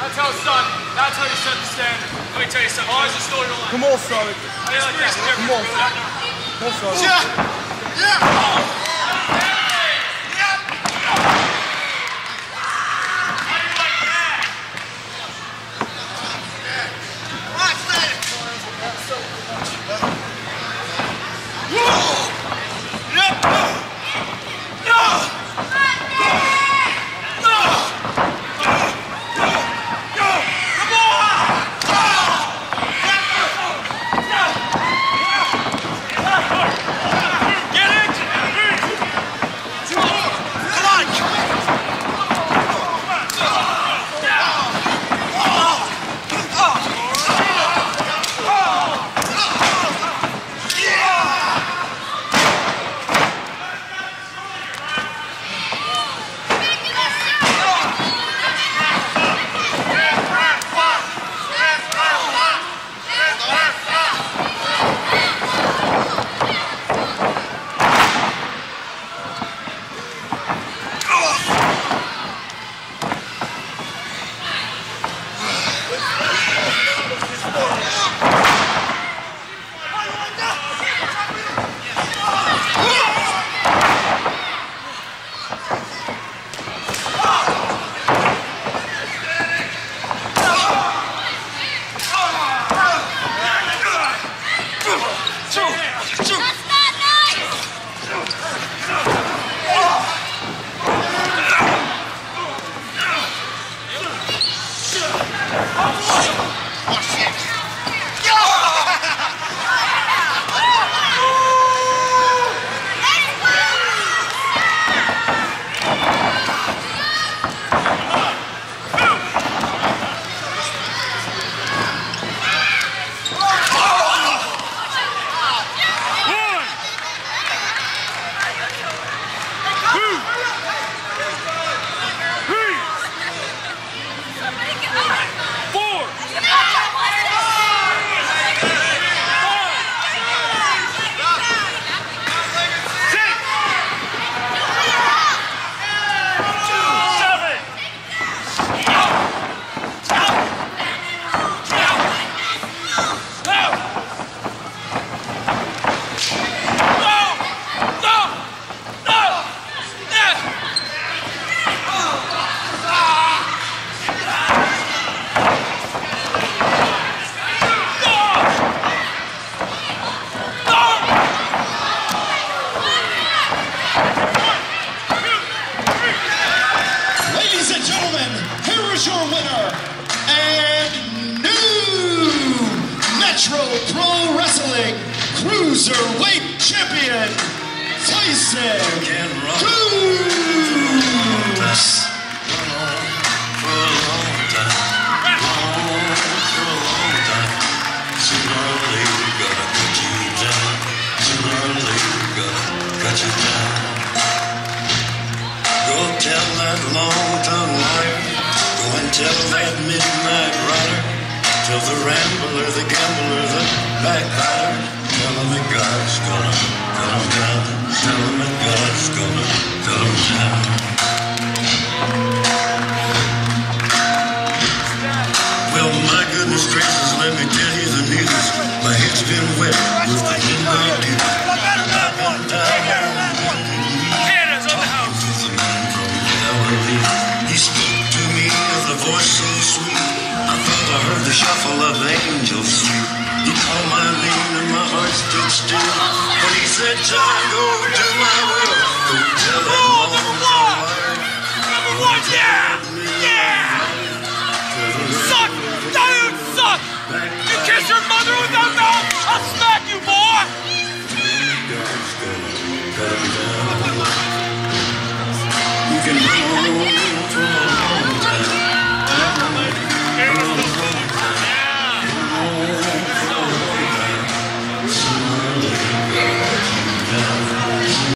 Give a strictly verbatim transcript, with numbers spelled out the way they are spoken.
That's how it's done. That's how you set the standard. Let me tell you something. Always a story to line. Come on, Sorry. How do you like that? Come on. Come on, Sorry. Yeah. Yeah. Pro Wrestling Cruiserweight Champion, Tyson Dux. Go tell that long-tongued liar, go and tell that midnight rider, tell the rambler, the gambler, the backbiter, tell him that God's gonna cut him down, tell him that God's gonna cut him down. Well, my goodness gracious, let me tell you the news. My head's been wet with the midnight dew. I've been down. He spoke to me with a voice so sweet, I thought I heard the shuffle of angels sweet. He called my name and my heart stood still, but he said, John, go to my will. Go tell that long liar. Number one, yeah! Yeah! Suck! Dude, suck! You kiss your mother with that mouth, I'll smack you, boy! God's gonna cut him down. You can run for